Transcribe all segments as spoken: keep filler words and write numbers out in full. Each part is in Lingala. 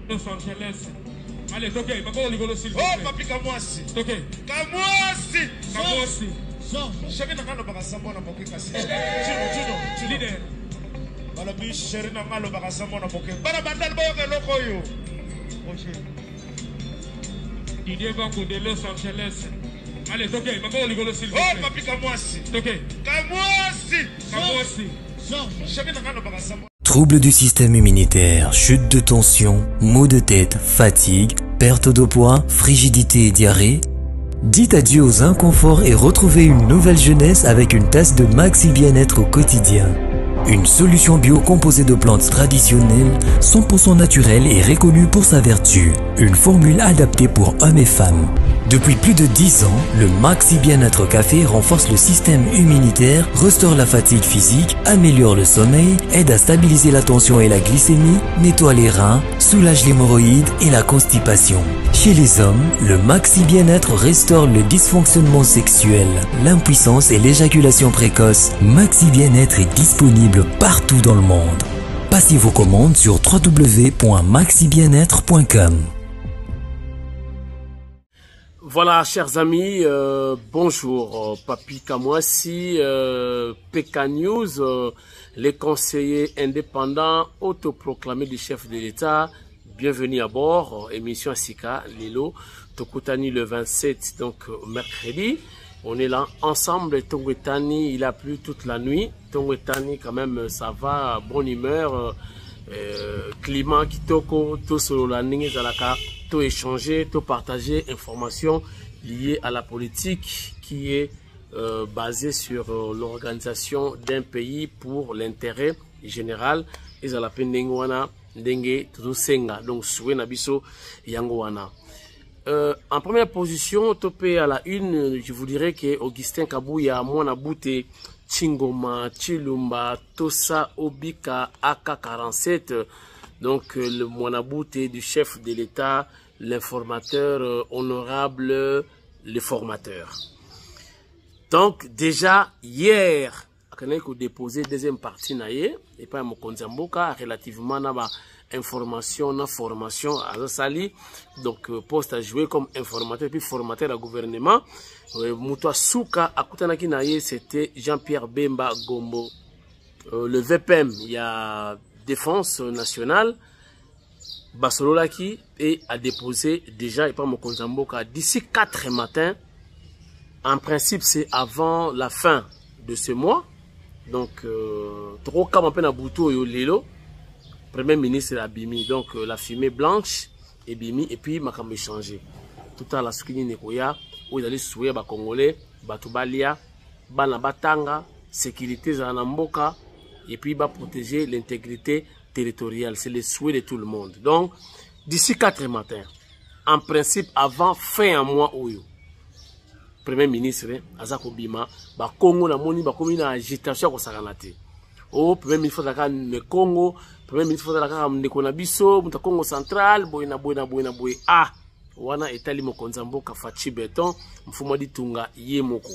Los Angeles. Allez, toquez, pas qu'on rigole s'il vous Oh, plaît. papi, Kamwasi. Toquez. Kamwasi. Kamwasi. Chéri Nangalo Bakasambo na Poké Kassi. Tino, Tino, Leader. Bala bi chéri Nangalo Bakasambo na Poké. Bala bandal boke loko yo. Didier Banco de Los Angeles. Allez, toquez, pas qu'on rigole s'il vous plaît. Oh, papi, Kamwasi. Toquez. Kamwasi. Kamwasi. Chéri Nangalo Bakasambo. Troubles du système immunitaire, chute de tension, maux de tête, fatigue, perte de poids, frigidité et diarrhée. Dites adieu aux inconforts et retrouvez une nouvelle jeunesse avec une tasse de Maxi Bien-être au quotidien. Une solution bio composée de plantes traditionnelles, cent pour cent naturelle et reconnue pour sa vertu. Une formule adaptée pour hommes et femmes. Depuis plus de dix ans, le Maxi Bien-être Café renforce le système immunitaire, restaure la fatigue physique, améliore le sommeil, aide à stabiliser la tension et la glycémie, nettoie les reins, soulage l'hémorroïde et la constipation. Chez les hommes, le Maxi Bien-être restaure le dysfonctionnement sexuel, l'impuissance et l'éjaculation précoce. Maxi Bien-être est disponible partout dans le monde. Passez vos commandes sur w w w point maxi bien être point com. Voilà, chers amis, euh, bonjour. Euh, Papi Kamwasi, euh, P K News, euh, les conseillers indépendants autoproclamés du chef de l'État. Bienvenue à bord, émission Sika, Lilo, Tokutani le vingt-sept, donc mercredi. On est là ensemble, Tongwetani, il a plu toute la nuit. Tongwetani, quand même, ça va, bonne humeur. Euh, climat qui toko, tout sur la ligne zalaka, tout échanger, tout partager informations liées à la politique qui est euh, basée sur euh, l'organisation d'un pays pour l'intérêt général. Et ça l'appelle Nengwana, Ndenge, Tusenga, donc Soué Nabiso, Yangowana. Euh, en première position, topé à la une, je vous dirais que Augustin Kabouya, Mwana Bouté, Chingoma, Chilumba, Tosa, Obika, A K quarante-sept, donc euh, le Mwanabouté du chef de l'État, l'informateur euh, honorable, le formateur. Donc déjà hier, on a déposé deuxième partie naïe et pas mon Konzamboka relativement à la information, na formation à Sali, donc euh, poste à jouer comme informateur puis formateur à gouvernement. Moutoua Souka Akutanaki naïe, c'était Jean-Pierre Bemba Gombo. Euh, le V P M, il y a Défense nationale, Basololaki et a déposé déjà et pas mon Konzamboka d'ici quatre matins. En principe, c'est avant la fin de ce mois. Donc, trop comme un peu na boutou yo lelo, Premier ministre a bimi, donc euh, la fumée blanche est bimi et puis m'a comme échangé. Tout à la soukini nekoya, où ils allaient souiller ba Congolais, Batubalia, bana batanga, sécurité za namboka et puis va protéger l'intégrité territoriale. C'est le souhait de tout le monde. Donc, d'ici quatre matins, en principe avant fin à mois oyo. Premier ministre, Azako Bima, ba Congo na moni ba komi na agitation ko sakanate. Oh, premier ministre de le Congo, premier ministre de la Ndeko na biso, muta Congo central, boyna boyna boyna boy. Ah, wana etali mo Konzamboka fachi beton, mfuma di tunga ye moko.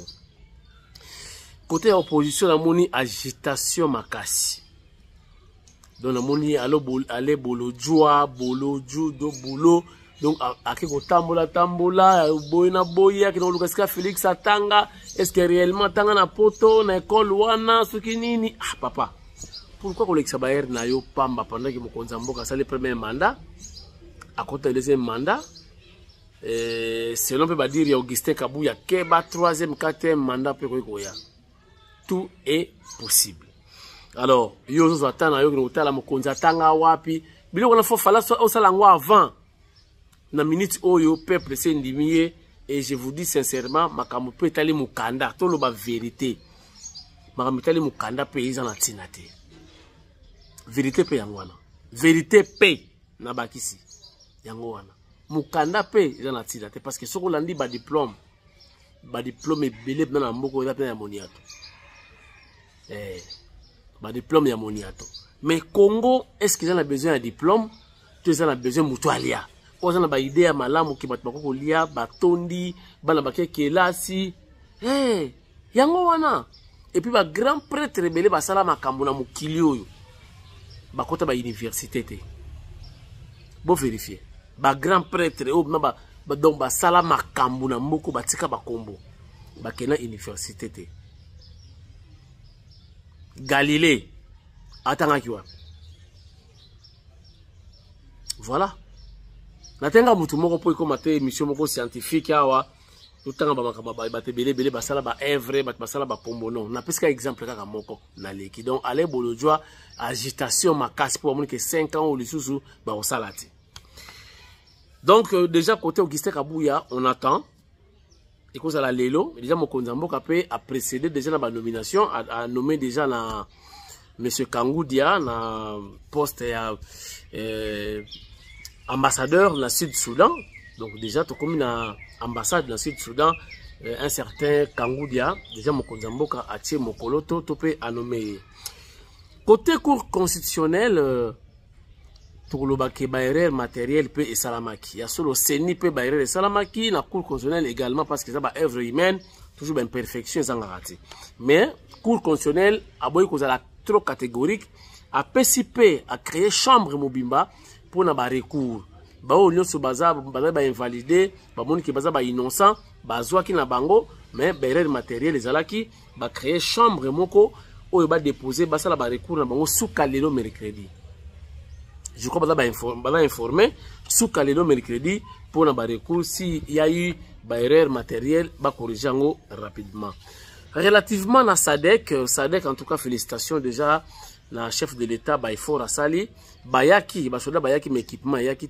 Côté opposition na moni agitation makasi. Donc na moni alo bol ale bolo joie, bolo judo bolo. Donc, à qui tambola tambola, boyna boya, qui n'ont pas Félix Atanga, est-ce que réellement tanga na poto, na école wana, ce qui nini, ah papa, pourquoi qu'on l'exabaire na yo pamba pendant que mon Konzamboka ça le premier mandat, à côté du deuxième mandat, et selon peut pas dire il y a Augustin Kabouya, keba troisième, quatrième mandat peut quoi tout est possible. Alors, yo zo atana yo qui n'ont la mon Konzatanga wapi, bilo on a faut fala au salangwa avant. Na minute oyo peuple c'est indimié et je vous dis sincèrement makamu peut aller mukanda to lo ba vérité makamu peut aller mukanda paysan na tinate vérité pe yangwana vérité pe na bakisi yangwana mukanda pe na tinate parce que soko landi ba diplôme ba diplôme belé na mboko ya pe ya moniato eh ba diplôme ya moniato mais Congo est-ce qu'ils ont besoin de diplôme ils ont besoin mutualia. On a une idée à malamu qui bat bako lia batondi bana baké kelasi eh yango wana et puis ba grand prêtre rebelle ba sala makambo na mukili oyo bakota ba université te Bon vérifier. Ba grand prêtre o ba ba donc ba sala makambu na mboko batika ba kombo. Ba kena université te. Galilée atanga kiwa. Voilà. Natenga mutu moko po ko mate émission moko scientifique awa. Tutanga ba makamba ba te belé belé ba sala ba œuvre ba sala ba pombo non. Na peska exemple kaka moko na leki. Donc aller bolojwa agitation makasi pour moins que cinq ans ou les sous ba o salati. Donc euh, déjà côté Augustin Kabouya, on attend. Et cause à la Lelo, déjà mon Konzamboka a précédé déjà la nomination, a, a nommé déjà la Monsieur Kangoudia na poste euh, euh, ambassadeur de la Sud-Soudan. Donc déjà tout comme une ambassade de la Sud-Soudan, euh, un certain Kangoudia, déjà mon Konzamboka a tiré mon coloto, topé a nommé. Côté cour constitutionnel. Euh, pour le bac baïrer matériel peut et salamaki. Il y a solo seni peut baïrer et salamaki, la cour constitutionnelle également parce que ça va œuvre humaine, toujours une perfection sans rater. Mais cour constitutionnelle a beau cause la trop catégorique, a participé à créer chambre mobimba pour na ba recours. Ba o nyo so baza baza ba invalidé, ba moni ki baza ba innocent, ba zwa ki na bango, mais baïrer matériel les alaki ba créer chambre moko o ba déposer ba sala ba recours na bango sous kalelo mercredi. Je crois que vous avez informé sous Kalelo mercredi pour un recours s'il y a eu une erreur matérielle, va corriger rapidement. Relativement à Sadek, Sadek en tout cas félicitations déjà la chef de l'État Baïfor Asali, Bayaki, Basoda Bayaki mais équipement Bayaki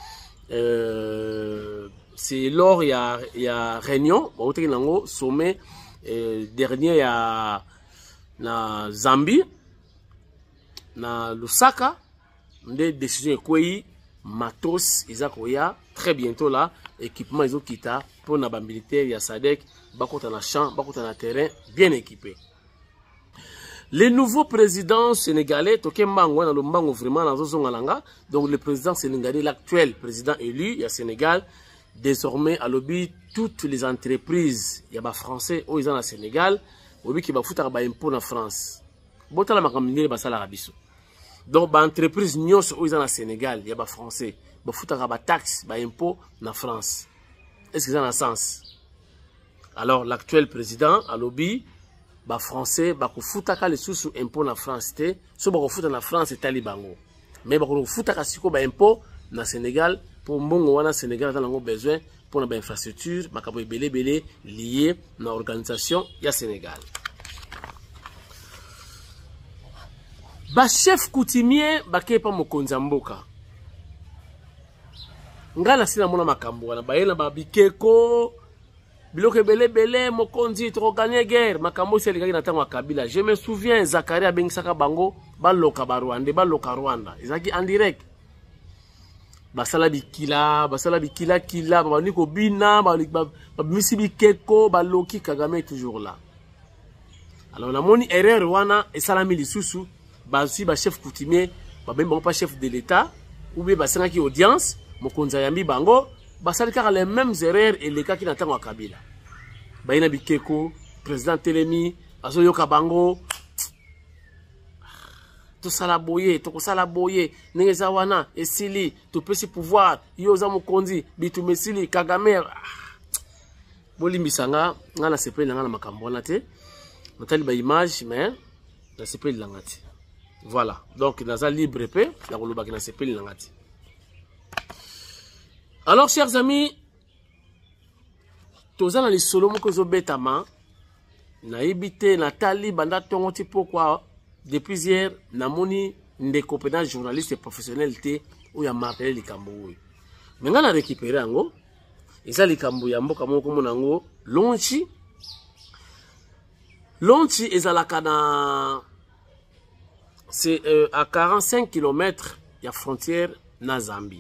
euh, c'est lors il y a il y a réunion au sommet euh, dernier il y a na Zambie na Lusaka. Des décisions quoi matos izakoya très bientôt là équipement ils ont quitté pour na militaire ya Sadek bakota na champ bakota na terrain bien équipé. Les nouveaux présidents sénégalais tokembango na lombango vraiment na zozongalanga donc le président sénégalais l'actuel président élu ya Sénégal désormais à lobby toutes les entreprises ya ba français au ils en Sénégal obi ki ba futa ba impôt na France botala makamindele basala rabiso. Donc, l'entreprise entreprise nyos où ils sont au Sénégal, il y a des Français, il y a des taxes, des impôts en France. Est-ce que ça a un sens? Alors, l'actuel président, à lobby, les Français, ils foutent les sous impôts en France, so ils foutent en France et talibango. Mais ils foutent les impôts au Sénégal pour que le Sénégal ait besoin pour une infrastructure, belé belé lié à l'organisation du Sénégal. Ba chef coutumier bakepa mokonza mboka ngala sina mona makambo wana bayela ba bikeko biloke bele bele mokonzi to gagner guerre makambo seli kaki na tango Kabila. Je me souviens Zakaria bengisaka bango baloka ba Rwanda baloka Rwanda ezaki en direct basala bikila basala bikila kila ba niko bina ba misi bikeko baloki Kagame toujours là. Alors la moni erreur wana esalami lisusu Basi ba chef coutumier, ba même pas chef de l'État, ou bien ba senaki audience, mokonza yambi bango, ba salika les mêmes erreurs et les cas qui n'attendent à Kabila. Ba ina bikeko, président Telemi, azo yoka bango, to sala boye, to ko sala boye, nengeza wana, esili, to pesi pouvoir, yoza mokonzi, bitu mesili, Kagame. Boli misanga, ngana sepe ngana makambo na te. Natali ba image mais na sepe langati. Voilà, donc naza libre pe la koloba ki na sepeli langati. Alors chers amis, toza na lisolo moko zo betama na ibite na tali banda tongo ti pourquoi depuis hier na moni ndeko pena journaliste professionnel te ou ya martelé likambo oyo. Mais nga na récupérer yango eza likambo ya mboka moko mona ngo lonchi lonchi ezalaka na c'est euh, à quarante-cinq kilomètres de la frontière na Zambie.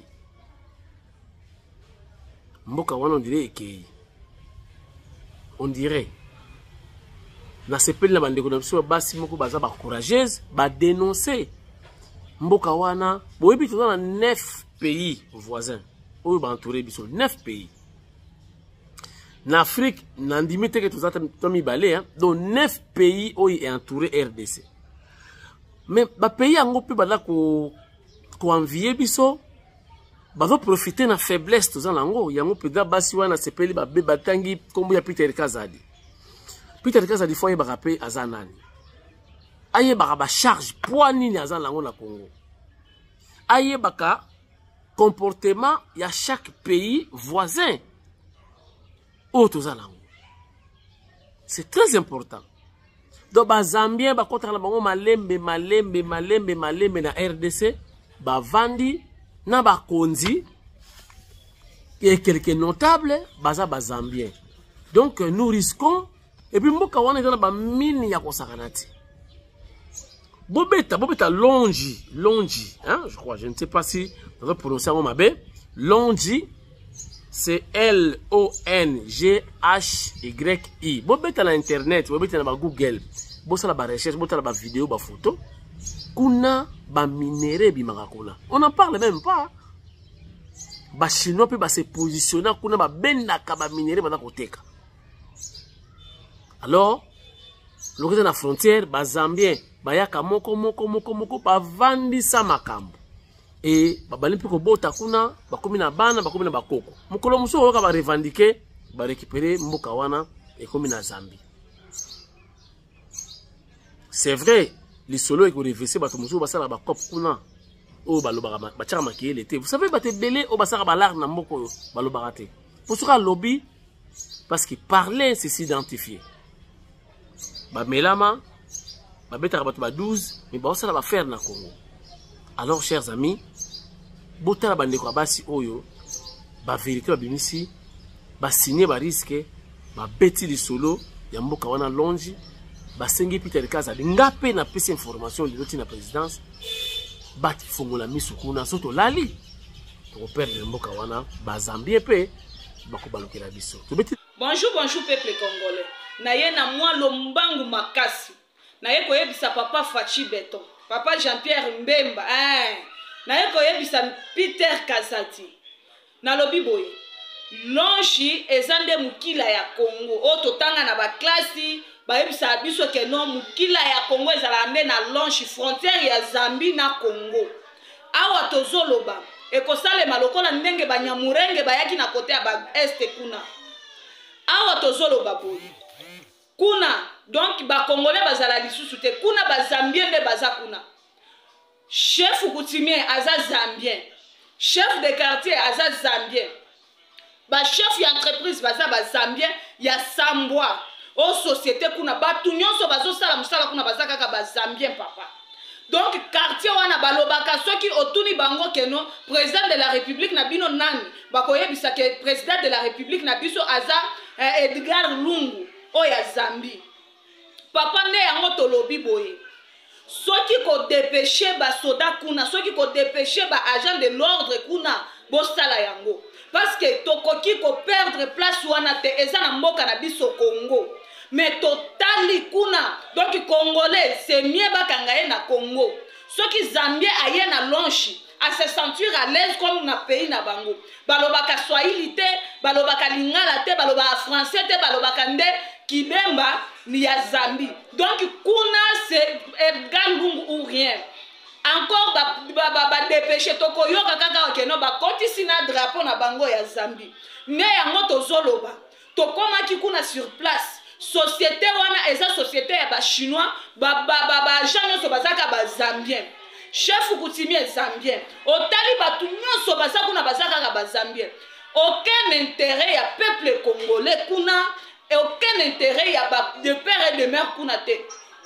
Mboka wana on dirait ekei. On dirait. Na sepeli na bandeko na biso basi moko baza ba courageuse ba dénoncer. Mboka wana boyebi toza na neuf pays voisins. Oyo ba entouré biso neuf pays. Na Afrique na ndimite ke toza tomi balé hein. Donc neuf pays oyo est entouré R D C. Mais ba pays yango pe bala ko ko envier biso bazo profiter na faiblesse toza nango yango peda basi wana sepeli ba be batangi kombo ya Peter Kazadi. Peter Kazadi fo ye bakape azanani. Aye baka ba charge poids nini azan nango na Congo. Aye baka comportement ya chaque pays voisin. O toza nango. C'est très important. Donc ba Zambien ba kontra na bango malembe malembe malembe malembe na R D C ba vandi na ba konzi et quelques notables baza ba Zambien. Donc nous risquons et puis mboka wana dans ba mine ya kosakanati. Bobeta bobeta longi longi hein je crois je ne sais pas si on va prononcer en mabe longi c'est L O N G H Y I. Bobeta na internet bobeta na ba Google bosa la ba recherche bota la ba vidéo ba photo kuna ba minéraux bimaka kuna on en parle même pas. Ba chinois peut ba se positionner kuna ba bendaka ba minéraux ba koteka. Alors le côté de la frontière ba Zambien ba yaka moko moko moko moko ba vandi sa makambo et ba bali pe ko bota kuna ba komi na bana ba komi na bakoko mukolo muso oka ba revendiquer ba récupérer mboka wana et komi na Zambie. C'est vrai, les solos qui ont réversé, bah, comme ça, bah, bah, cop, kuna, oh, bah, bah, bah, bah, bah, l'été. Vous savez, bah, t'es belé, oh, bah, ça, bah, l'art, n'a moko, bah, le baraté. Pour ce lobby, parce qu'il parlait, c'est s'identifier. Bah, Melama, bah, bêta, bah, douze, mais bah, ça, va faire, na Congo. Alors, chers amis, bota, bah, ndeko, bah, si, oyo, bah, vérité, bah, bimisi, bah, signer, bah, risque, bah, bêti, les solos, yambo, kawana, longi, basengi Peter Kazadi ngape na pesa information de l'autre na présidence bat fongola misukuna soto lali to perdre mboka wana ba Zambie pe bako balokela biso. Bonjour bonjour peuple congolais. Na ye na mwa lombangu makasi. Na ye koyebisa papa Fachi Beton, papa Jean-Pierre Mbemba, eh. Na ye koyebisa Peter Kazadi. Na lobi boye. Lonchi ezande mukila ya Congo. O totanga na ba klasi bayebisa biso ke non mukila ya Congo ezala nde na lonchi frontière ya Zambie na Congo. Awa tozoloba ekosalema lokola ndenge banyamurenge bayaki na kote ya ba este kuna. Awa tozoloba boye. Kuna donc ba Congolais bazala lisusu te kuna ba Zambien nde baza kuna. Chef coutumier aza Zambien. Chef de quartier aza Zambien. Ba chef ya entreprise baza ba Zambien ya Sambwa. O société kuna batu nyonso bazo sala musala kuna bazaka ka ba Zambien papa. Donc quartier wana balobaka soki otuni bango keno président de la République na bino nani bakoyebisa ke président de la République na biso aza eh, Edgar Lungu o ya Zambie. Papa ne yango tolobi boye. Soki ko dépêcher ba soda kuna soki ko dépêcher ba agent de l'ordre kuna bo sala yango. Parce que tokoki ko perdre place wana te eza na mboka na biso Congo. Mais totali kuna donc Congolais c'est mieux bakanga na Congo. Soki Zambien aye na lonchi à se sentir à l'aise comme na pays na bango. Balobaka Swahili te, balobaka lingala te, balobaka français te, balobaka nde kibemba ni ya Zambie. Donc kuna c'est Edgar Lungu ou rien. Encore ba ba ba, ba dépêcher toko yoka kaka okeno ba kotisi na drapeau na bango ya Zambie. Ne yango tozoloba. Tokoma ki kuna sur place. Société wana eza société ya ba chinois ba ba ba ba janyo bazaka ba Zambien. Chef coutumier Zambien. Otali batu nyonso bazaka kuna bazaka ba Zambien. Aucun intérêt ya peuple congolais kuna et aucun intérêt ya ba de père et de mère kuna te.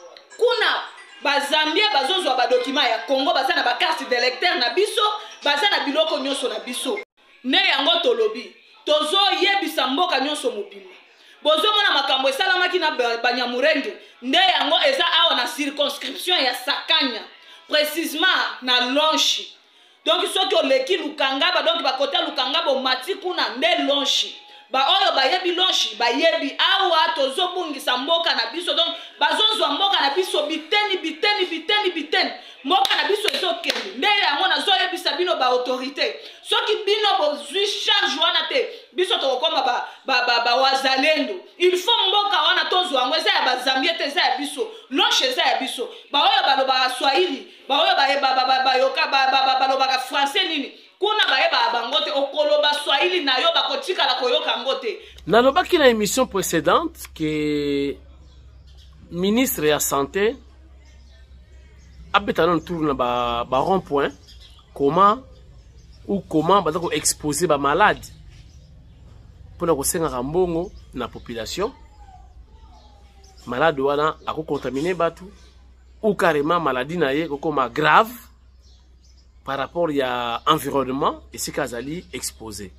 Kuna ba Zambien bazozwa ba document ya Congo baza na ba carte d'électeur na biso baza na biloko nyonso na biso. Ne yango tolobi. Tozo yebisa mboka nyonso mobimba. Bozo mona makambo esalamaki na banyamurenge nde yango eza awa na circonscription ya Sakanya précisément na Lonchi. Donc soki oleki Lukanga ba donc ba côté Lukanga bo mati kuna nde Lonchi. Ba oyo ba yebi Lonchi ba yebi awa tozo bungisa mboka na biso donc bazozwa mboka na biso biteni biteni biteni biteni mboka na biso ezokende nde yango nazo yebisa bino ba autorité soki bino bozwi charge wana te biso tokoma ba ba ba, ba wazalendo il faut mboka wana tozwa ngo eza ya ba Zambie te eza ya biso Lonchi eza ya biso ba oyo ba loba Swahili ba oyo ba ba ba ba yoka ba ba ba loba français nini kuna ba yeba bango te okoloba swahili na yo bakotikala koyoka yango te. Nalobaki na émission précédente que ministre ya santé abeta non tour na ba, ba rond point comment ou comment ba ko exposer ba malade pour na ko senga mbongo na population malade wana ako contaminer batu ou carrément maladie na ye kokoma grave par rapport ya environnement et ce kazali exposé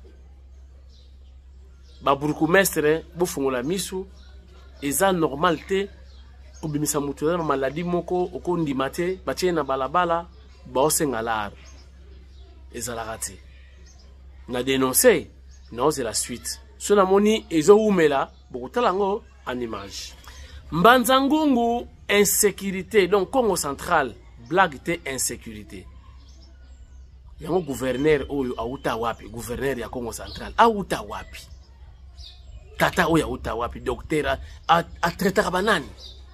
ba bourgmestre bo fungola misu eza normal te obimisa mutu na maladie moko oko ndimate batie na balabala ba osengalar ezalaka te na dénoncer non c'est la suite so na moni ezo umela bokotalango en image Mbanzangungu insécurité donc Congo central blague te insécurité yango gouverneur oyo auta wapi gouverneur ya Congo central auta wapi tata oyo auta wapi docteur a, a traiter banani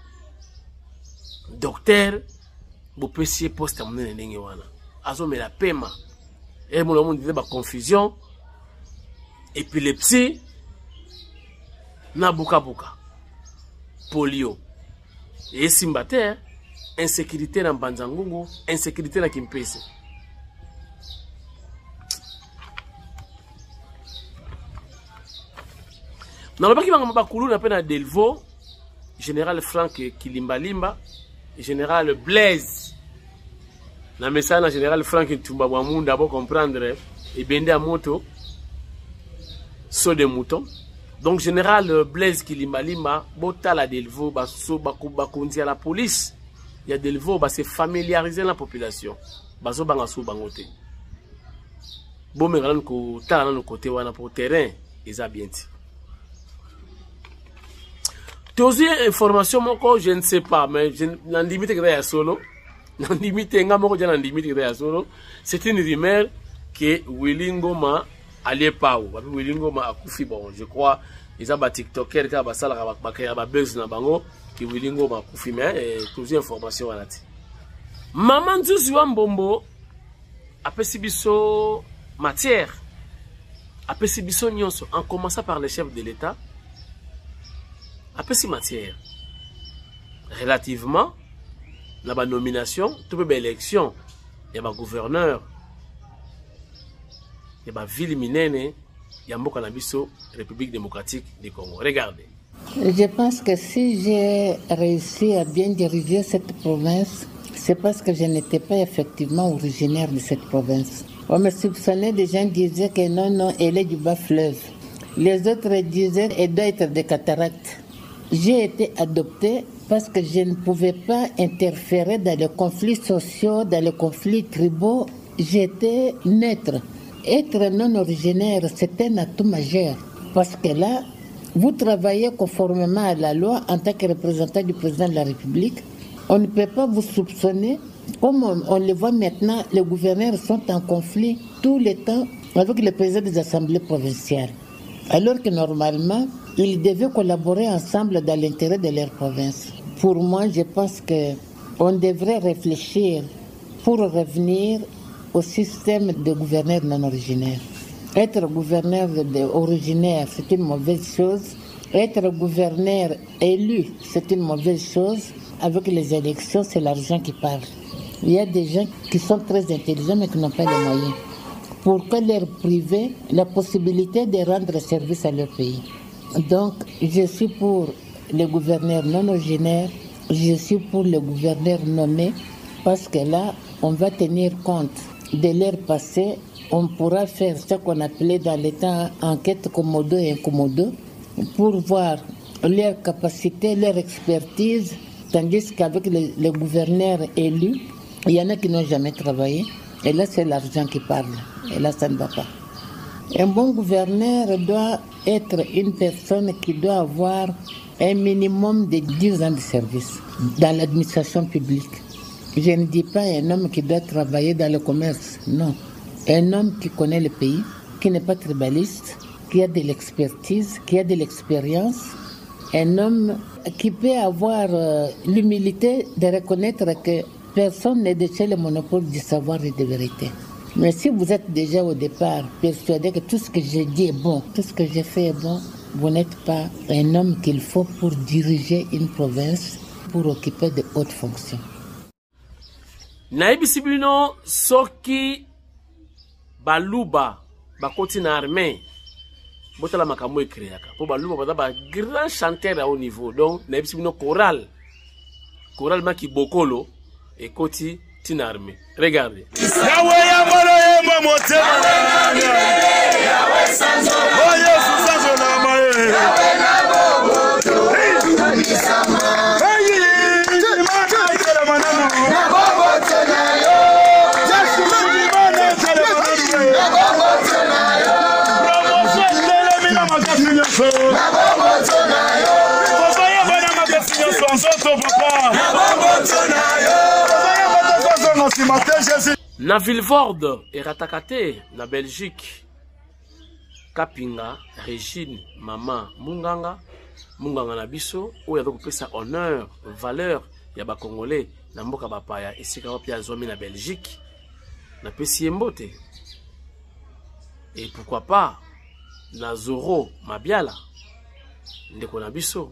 docteur bo pesier poste amene ndenge wana azomela pema et mon monde disait ba confusion épilepsie na buka buka polio et simbate insécurité na Mbanzangungu insécurité na Kimpese. Dans le baki banga bakulu na pena Delvaux, général Franck Kilimbalimba, général Blaise. Na message na général Franck Tumba Mwamunda pour comprendre et bende à moto saut de mouton. Donc général Blaise Kilimbalimba bota la Delvaux ba so baku bakundi à la police. Il y a Delvaux ba se familiariser la population. Ba so banga so bangote. Bon me ngala ko tala na côté wana pour terrain eza bien ti. Deuxième information, je ne sais pas, mais je n'en limite que à solo. N'en limite n'en limite que à solo. C'est une rumeur que Willy Ngoma allait pas où. Willy Ngoma a couffé, bon, je crois, ils ont des TikTokers qui ont des buzz dans bango, que Willy Ngoma a couffé, mais deuxième information à la tête. Maman Djouzi Wambombo a percibiso matière, a percibiso nyonso, en commençant par le chef de l'État. Après ces matières, relativement, la nomination, toute belle élection, il y a un gouverneur, il y a une ville minene, il y a un République démocratique du Congo. Regardez. Je pense que si j'ai réussi à bien diriger cette province, c'est parce que je n'étais pas effectivement originaire de cette province. On me soupçonnait, des gens disaient que non, non, elle est du bas fleuve. Les autres disaient qu'elle doit être des cataractes. J'ai été adoptée parce que je ne pouvais pas interférer dans les conflits sociaux, dans les conflits tribaux. J'étais neutre. Être non originaire, c'est un atout majeur. Parce que là, vous travaillez conformément à la loi en tant que représentant du président de la République. On ne peut pas vous soupçonner. Comme on, on le voit maintenant, les gouverneurs sont en conflit tout le temps avec le président des assemblées provinciales. Alors que normalement, ils devaient collaborer ensemble dans l'intérêt de leur province. Pour moi, je pense qu'on devrait réfléchir pour revenir au système de gouverneur non originaire. Être gouverneur originaire, c'est une mauvaise chose. Être gouverneur élu, c'est une mauvaise chose. Avec les élections, c'est l'argent qui parle. Il y a des gens qui sont très intelligents mais qui n'ont pas les moyens. Pourquoi leur priver la possibilité de rendre service à leur pays? Donc, je suis pour les gouverneurs non originaires, je suis pour les gouverneurs nommés, parce que là, on va tenir compte de leur passé. On pourra faire ce qu'on appelait dans les temps enquête commodo et incommodo, pour voir leur capacité, leur expertise, tandis qu'avec les, les gouverneurs élus, il y en a qui n'ont jamais travaillé. Et là, c'est l'argent qui parle. Et là, ça ne va pas. Un bon gouverneur doit être une personne qui doit avoir un minimum de dix ans de service dans l'administration publique. Je ne dis pas un homme qui doit travailler dans le commerce, non. Un homme qui connaît le pays, qui n'est pas tribaliste, qui a de l'expertise, qui a de l'expérience. Un homme qui peut avoir euh, l'humilité de reconnaître que personne ne détient le monopole du savoir et de vérité. Mais si vous êtes déjà au départ persuadé que tout ce que j'ai dit est bon, tout ce que j'ai fait est bon, vous n'êtes pas un homme qu'il faut pour diriger une province, pour occuper de hautes fonctions. Naïbi Sibino, Soki, Baluba, Bakoti na armée, Botala Makamo Ekreaka. Pour Baluba, Botala, grand chanteur à haut niveau. Donc, Naïbi Sibino, choral. Choral Maki Bokolo, et Koti, Tina armée. Regardez. Na Vilvoorde et Ratakate, na Belgique, Kapinga, Régine, Maman, Munganga, Munganga na biso, où il y a sa honneur, valeur, il y a ba Congolais, na mboka bapaya, et si quand il y a zomi na Belgique, na Pessi Mbote. Et pourquoi pas, na Zoro, Mabiala, ndeko na biso,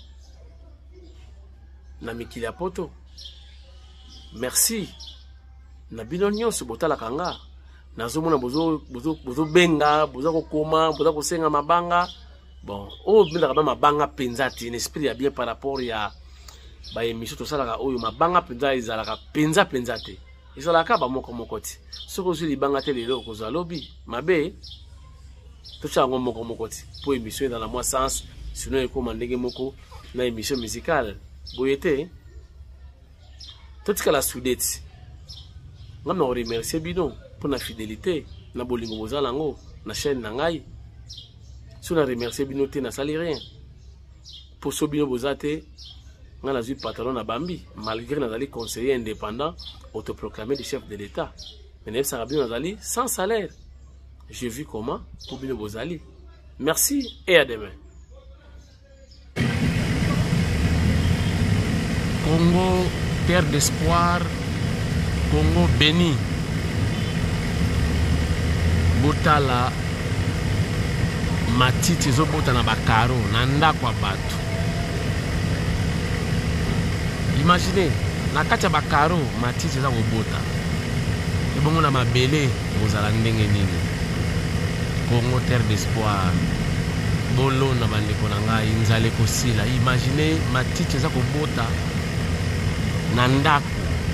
na Mikili Poto. Merci. Na binonyo se botala kanga. Na zomona bozo bozo bozo benga, bozo kokoma, bozo kosenga mabanga. Bon, o binda kaba mabanga penzati, un esprit ya bien par rapport ya ba émission to sala ka oyo mabanga penza izala ka penza penzate. Izala ka ba moko mokoti. Soko zuli banga tele lelo ko zalobi, mabe. To chango moko mokoti. Pour émission dans la moi sens, sinon eko mandenge moko na émission musicale. Boyete. Tout ce que la soudette. Je remercie Bino pour la fidélité. Na bolingo bozalango, na chaîne nangai. Si on a remercié Bino, tu n'as sali rien. Pour ce Bino bozate, on a eu patron à Bambi, malgré nos conseillers indépendants, autoproclamés du chef de l'État. Mais nous avons sans salaire. J'ai vu comment pour Bino Bozali. Merci et à demain. Congo, terre d'espoir. Congo béni. Botala matiti zobota na bakaro na ndako bato. Imaginez, na kati ya bakaro matiti za kobota. Ebongo na mabele bozala ndenge nini. Congo terre d'espoir. Bolo na bandeko na ngai nzale kosila. Imaginez matiti za kobota na ndako.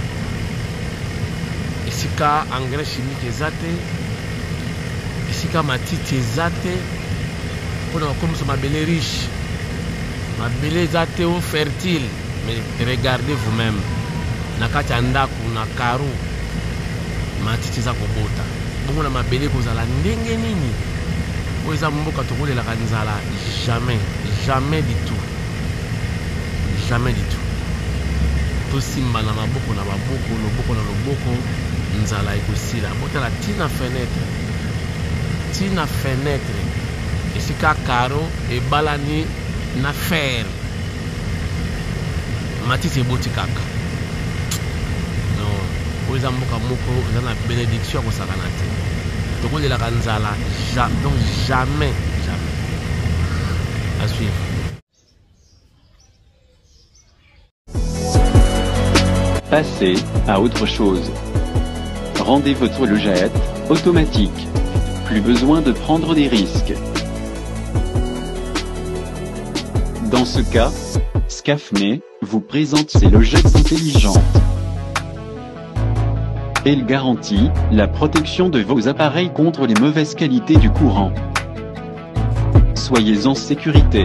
Isika engrais chimique ezate, isika matiti ezate, pour comme ça mabele riche, mabele ezate ou fertile. Mais regardez vous-même, nakati andaku na karo, matiti za kobota. Bongo na mabele kozala ndenge nini? Oza mboka tokolela kanzala jamais, jamais du tout, jamais du tout. Tout simba na maboko na maboko, loboko na loboko. Nzala ekosila botala tina fenêtre tina fenêtre esika karo e balani na fer matiti eboti kaka non oza mboka moko eza na bénédiction akosakana te tokolelaka nzala donc jamais jamais à suivre. Passez à autre chose. Rendez votre logette automatique. Plus besoin de prendre des risques. Dans ce cas, Scafme vous présente ses logettes intelligentes. Elle garantit la protection de vos appareils contre les mauvaises qualités du courant. Soyez en sécurité.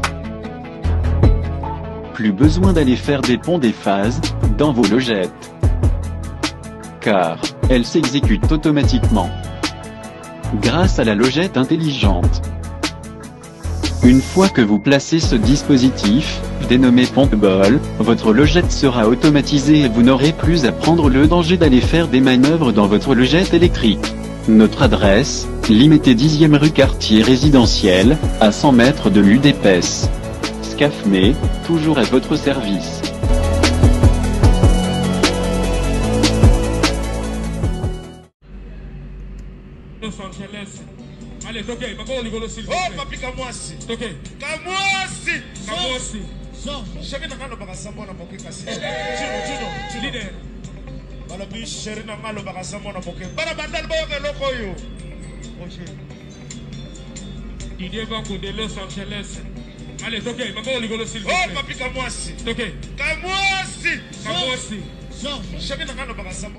Plus besoin d'aller faire des ponts des phases dans vos logettes, car elle s'exécute automatiquement grâce à la logette intelligente. Une fois que vous placez ce dispositif, dénommé Pompeball, votre logette sera automatisée et vous n'aurez plus à prendre le danger d'aller faire des manœuvres dans votre logette électrique. Notre adresse, Limité dixième rue Quartier Résidentiel, à cent mètres de l'U D P E S. Scafme, toujours à votre service. Los Angeles. Allez, toquez, Mako Ligolo s'il vous Oh, plaît. papi Kamwasi. Toquez. Kamwasi. Kamwasi. Chéri Nangalo Bakasambo na Moke Kasi. Tino, Tino, Tino. Leader. Balobi chéri Nangalo Bakasambo na Moke. Bana bandal boyoke loko yo. Didier Banco de Los Angeles. Allez, toquez, Mako Ligolo s'il vous Oh, plaît. papi Kamwasi. Toquez. Kamwasi. Kamwasi. Chéri Nangalo Bakasambo.